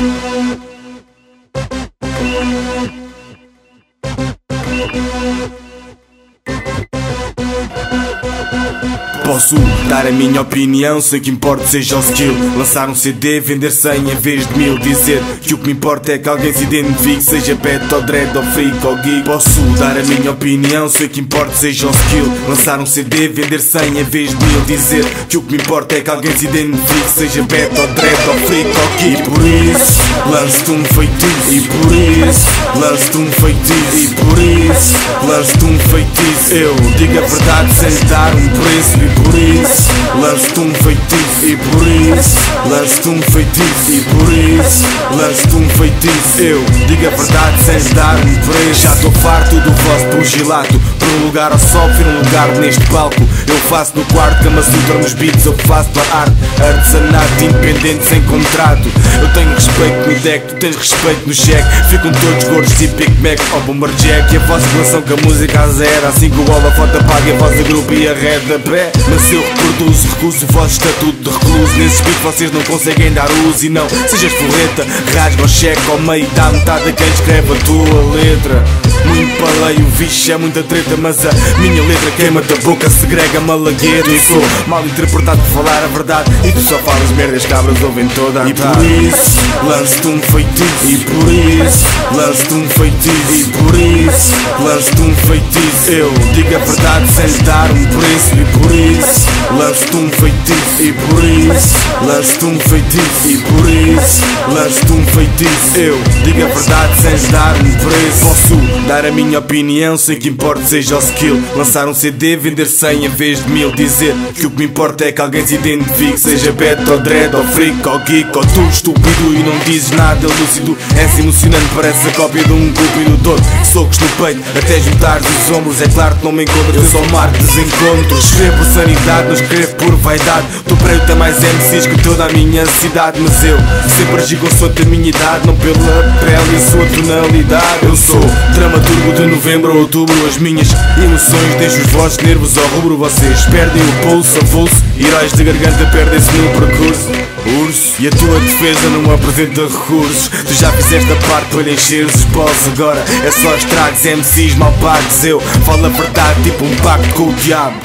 Posso dar a minha opinião, sei que importa seja o skill. Lançar um CD, vender 100 em vez de 1000. Dizer que o que me importa é que alguém se identifique, seja pet ou dread ou freak ou geek. Posso dar a minha opinião, sei que importa seja o skill. Lançar um CD, vender 100 em vez de 1000. Dizer que o que me importa é que alguém se identifique, seja pet ou dread ou freak ou geek. E por isso, lance-te um feitiço. E por isso, lance-te um feitiço. E por isso, lance-te um feitiço. Eu digo a verdade sem lhe dar um preço. E por isso, lance-te um feitiço. E por isso, lance-te um feitiço. E por isso, lance-te um feitiço. Eu digo a verdade sem lhe dar um preço. Já estou farto do vosso pugilato. Por um lugar ao sol, prefiro um lugar neste palco. Eu faço no quarto, Kama Sutra nos beats. Eu faço para arte, artesanato independente sem contrato. Eu tenho respeito no deck, tu tens respeito no cheque. Ficam todos gordos tipo Big Mac ou Bomberjack. E a vossa relação com a música a zero, assim que o holofote apaga a vossa grupo e arreda pé. Mas eu reproduzo, recuso o vosso estatuto de recluso. Nesses beats vocês não conseguem dar uso. E não sejas forreta, rasga o cheque ao meio, dá metade a quem escreve a tua letra. Muito paleio, vixe, é muita treta, mas a minha letra queima-te a boca, segrega malagueiro. E sou mal interpretado por falar a verdade, e tu só falas merdas, cabras ouvem toda a tarde. E por isso, lance-te um feitiço. E por isso, lance-te um feitiço. E por isso, lance-te um feitiço. Eu digo a verdade sem lhe dar um preço. E por isso, lance-te um feitiço. E por isso, lance-te um feitiço. E por isso, lance-te um feitiço. Eu digo a verdade sem lhe dar um preço. Posso dar a minha opinião, sei que importa seja o skill. Lançar um CD, vender 100 em vez de 1000. Dizer que o que me importa é que alguém se identifique, seja beta ou dread ou freak ou geek ou tu estúpido e não dizes nada lúcido. És emocionante, parece a cópia de um cúpido todo. Socos no peito, até juntares os ombros. É claro que não me encontras, eu sou marco desencontros. Escrevo por sanidade, não escrevo por vaidade. Tu prédio tem mais MCs que toda a minha cidade. Mas eu sempre agi consoante a minha idade, não pela pele e a sua tonalidade. Eu sou dramaturgo de novembro a outubro. As minhas emoções deixam os vossos nervos ao rubro. Vocês perdem o pulso, avulso. Heróis de garganta perdem-se no percurso. Urso, e a tua defesa não apresenta recursos. Tu já fizeste a parte para lhe encheres os bolsos. Agora é só estragos, MCs mal pagos. Eu falo a verdade tipo um pacto com o diabo.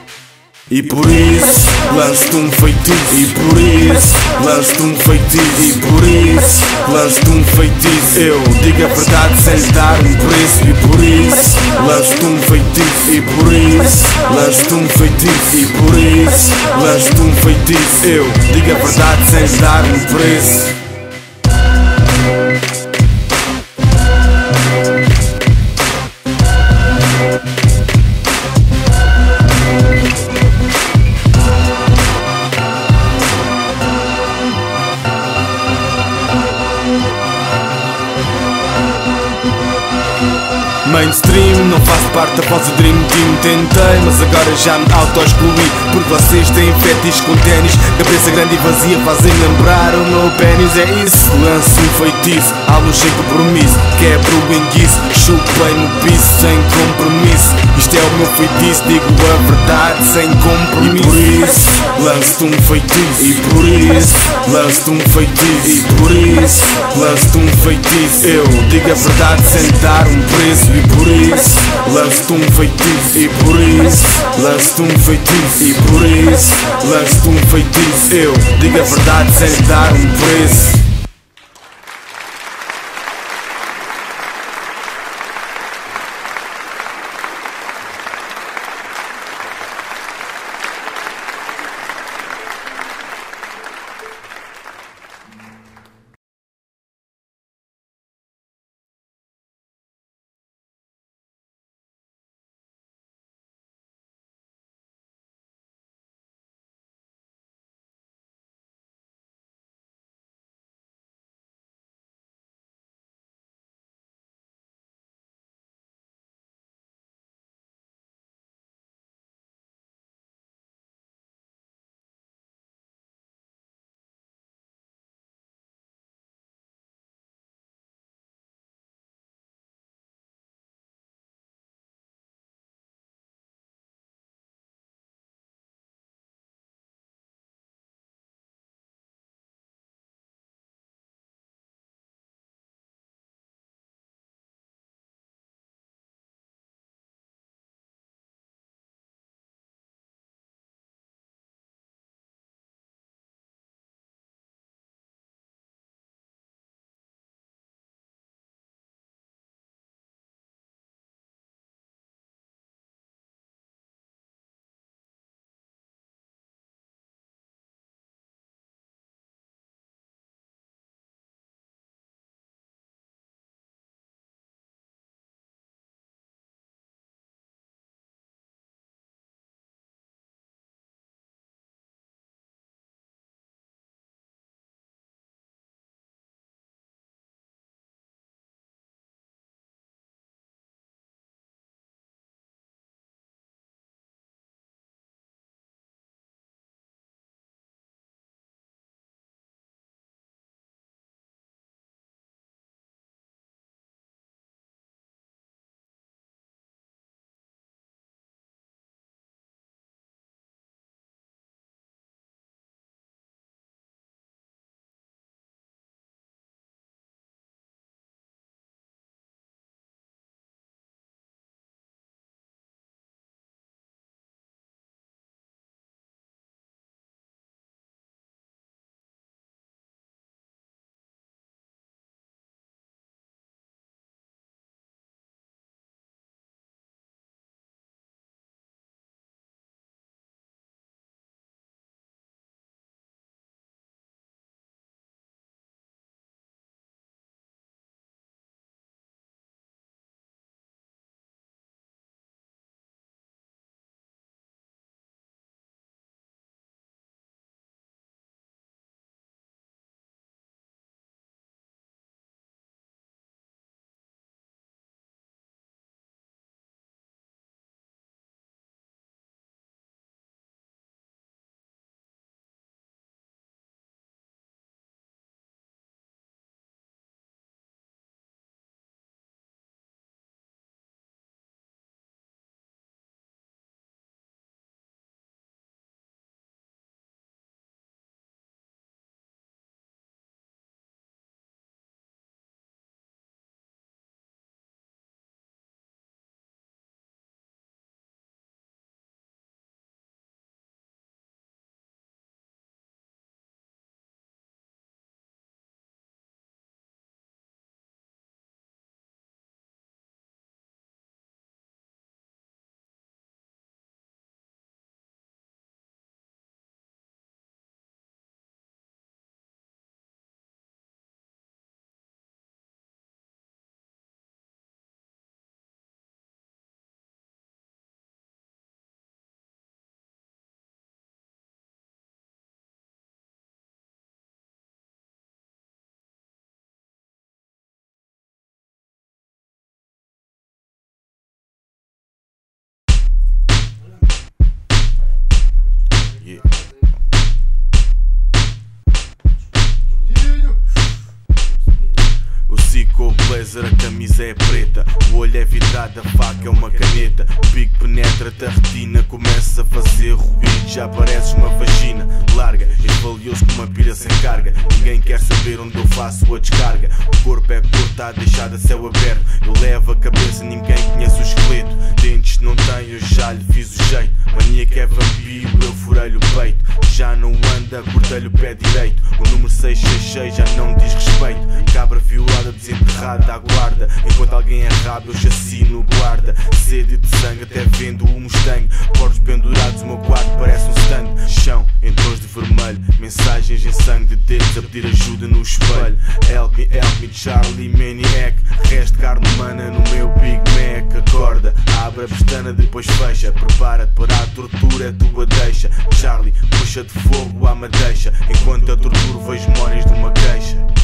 E por isso, lance-te um feitiço. E por isso, lance-te um feitiço. E por isso, lance-te um feitiço. Eu digo a verdade sem lhe dar um preço. E por isso, lance-te um feitiço. E por isso, lance-te um feitiço. E por isso, lance-te um feitiço. Eu digo a verdade sem lhe dar um preço. Mainstream, não faço parte da vossa Dream Team. Tentei, mas agora já me auto-excluí. Porque vocês têm fetiches com ténis, cabeça grande e vazia fazem lembrar o meu pênis. É isso, lance um feitiço, álbum sem compromisso. Quebro o enguiço, chupei no piso sem compromisso. Isto é o meu feitiço, digo a verdade sem compromisso. E por isso, lance-te um feitiço. E por isso, lance-te um feitiço. E por isso, lance-te um feitiço. Eu digo a verdade sem lhe dar um preço. E por isso, lance-te um feitiço. E por isso, lance-te um feitiço. E por isso, lance-te um feitiço. Eu digo a verdade sem lhe dar um preço. blazer, a camisa é preta, o olho é vidrado, a faca é uma caneta. O pico penetra-te a retina, começas a fazer ruído, já pareces uma vagina larga, és valioso como uma pilha sem carga. Ninguém quer saber onde eu faço a descarga. O corpo é cortado, deixado a céu aberto. Eu levo a cabeça, ninguém conhece o esqueleto. Dentes não tem, eu já lhe fiz o jeito. Mania que é vampiro, eu furei-lhe o peito. Já não anda, cortei-lhe o pé direito. O número 666 já não diz respeito. Cabra violada, desenterrada à guarda. Enquanto alguém é rabo, eu chacino o guarda. Sede de sangue, até vendo o Mustang. Corpos pendurados, o meu quarto parece um stand. Chão em tons de vermelho, mensagens em sangue de dedos a pedir ajuda no espelho. Help me, Charlie Maniac. Resto de carne humana no meu Big Mac. Acorda, abre a pestana, depois fecha. Prepara-te para a tortura, é tua deixa. Charlie, puxa de fogo à madeixa. Enquanto a tortura vejo memórias de uma queixa.